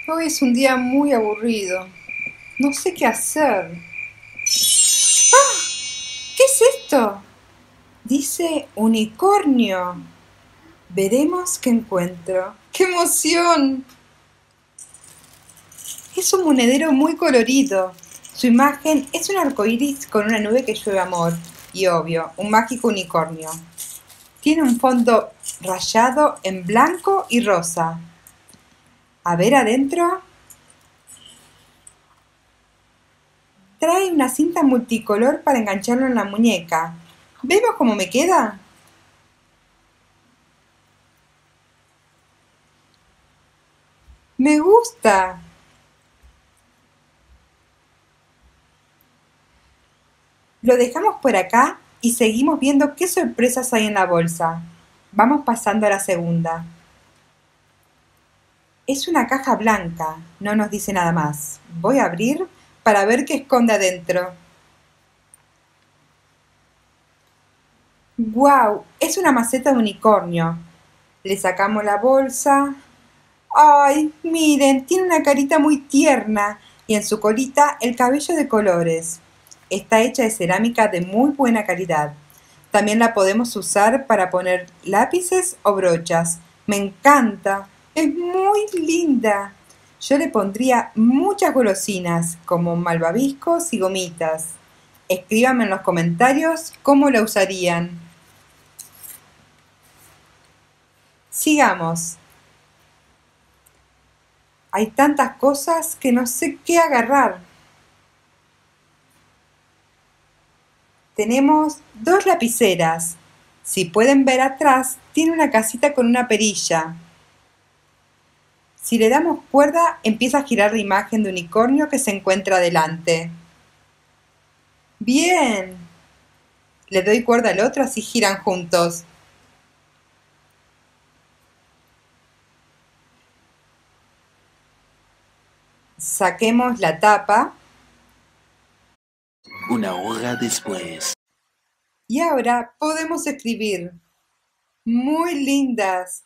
Hoy es un día muy aburrido. No sé qué hacer. ¿Qué es esto? Dice unicornio. Veremos qué encuentro. ¡Qué emoción! Es un monedero muy colorido. Su imagen es un arcoíris con una nube que llueve amor. Y obvio, un mágico unicornio. Tiene un fondo rayado en blanco y rosa. A ver adentro. Trae una cinta multicolor para engancharlo en la muñeca. ¿Vemos cómo me queda? ¡Me gusta! Lo dejamos por acá y seguimos viendo qué sorpresas hay en la bolsa. Vamos pasando a la segunda. Es una caja blanca, no nos dice nada más. Voy a abrir para ver qué esconde adentro. ¡Guau! Es una maceta de unicornio. Le sacamos la bolsa. ¡Ay! Miren, tiene una carita muy tierna y en su colita el cabello de colores. Está hecha de cerámica de muy buena calidad. También la podemos usar para poner lápices o brochas. Me encanta. Es muy linda. Yo le pondría muchas golosinas, como malvaviscos y gomitas. Escríbanme en los comentarios cómo la usarían. Sigamos. Hay tantas cosas que no sé qué agarrar. Tenemos dos lapiceras. Si pueden ver atrás, tiene una casita con una perilla. Si le damos cuerda, empieza a girar la imagen de unicornio que se encuentra delante. ¡Bien! Le doy cuerda al otro, así giran juntos. Saquemos la tapa. Una hora después. Y ahora podemos escribir. ¡Muy lindas!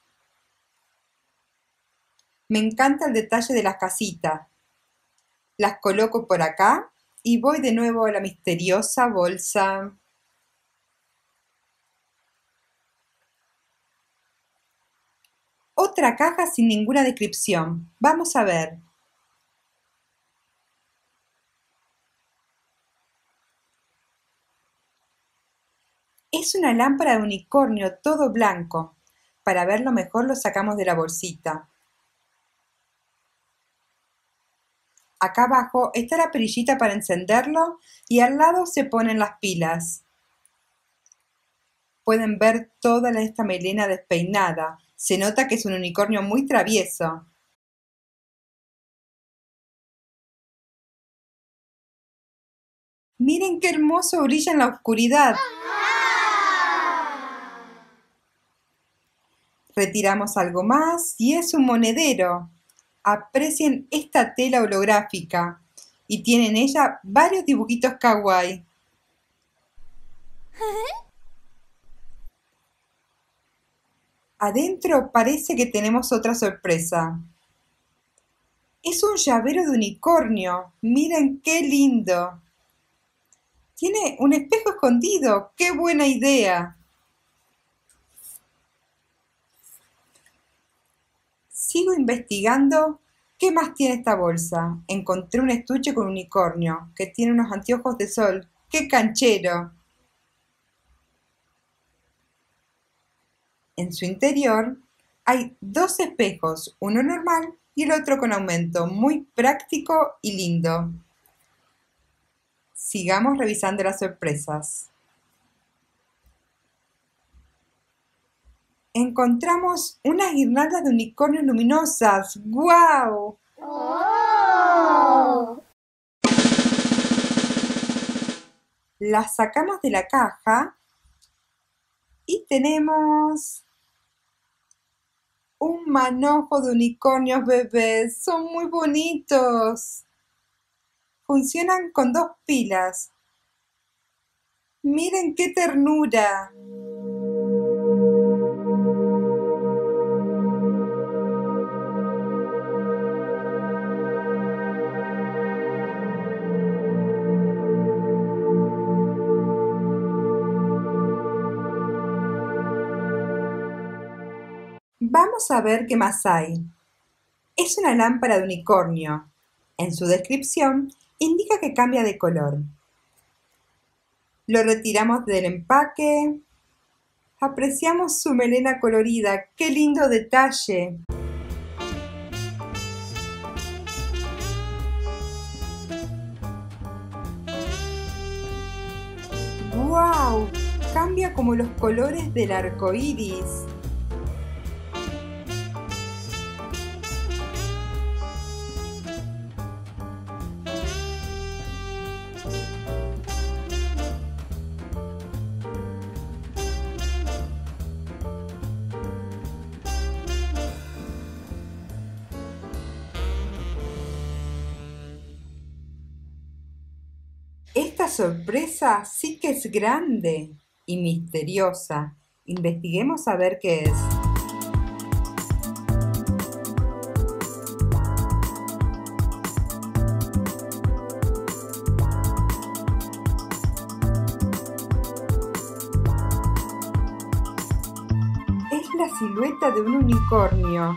Me encanta el detalle de las casitas. Las coloco por acá y voy de nuevo a la misteriosa bolsa. Otra caja sin ninguna descripción. Vamos a ver. Es una lámpara de unicornio todo blanco. Para verlo mejor lo sacamos de la bolsita. Acá abajo está la perillita para encenderlo y al lado se ponen las pilas. Pueden ver toda esta melena despeinada. Se nota que es un unicornio muy travieso. Miren qué hermoso brilla en la oscuridad. Retiramos algo más y es un monedero. Aprecien esta tela holográfica y tiene en ella varios dibujitos kawaii. Adentro parece que tenemos otra sorpresa. Es un llavero de unicornio. Miren qué lindo. Tiene un espejo escondido. ¡Qué buena idea! Sigo investigando qué más tiene esta bolsa. Encontré un estuche con unicornio que tiene unos anteojos de sol. ¡Qué canchero! En su interior hay dos espejos, uno normal y el otro con aumento, muy práctico y lindo. Sigamos revisando las sorpresas. Encontramos unas guirnaldas de unicornios luminosas. ¡Guau! ¡Oh! Las sacamos de la caja y tenemos un manojo de unicornios bebés. Son muy bonitos. Funcionan con dos pilas. Miren qué ternura. Vamos a ver qué más hay. Es una lámpara de unicornio. En su descripción indica que cambia de color. Lo retiramos del empaque. Apreciamos su melena colorida. ¡Qué lindo detalle! ¡Guau! Cambia como los colores del arco iris. Esta sorpresa sí que es grande y misteriosa. Investiguemos a ver qué es. Es la silueta de un unicornio.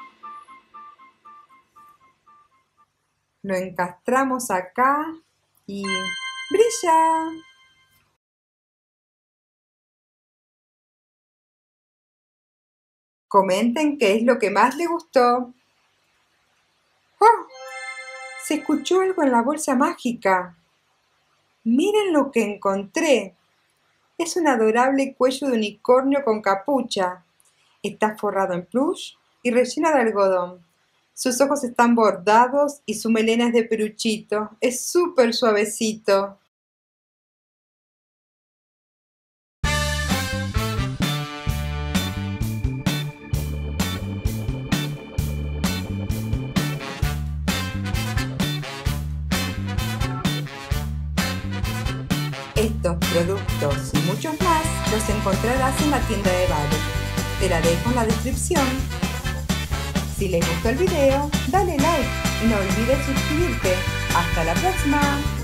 Lo encastramos acá y ¡brilla! Comenten qué es lo que más les gustó. ¡Oh! Se escuchó algo en la bolsa mágica. Miren lo que encontré. Es un adorable cuello de unicornio con capucha. Está forrado en plush y relleno de algodón. Sus ojos están bordados y su melena es de peluchito. Es súper suavecito. Estos productos y muchos más los encontrarás en la tienda de Vale. Te la dejo en la descripción. Si les gustó el video, dale like y no olvides suscribirte. ¡Hasta la próxima!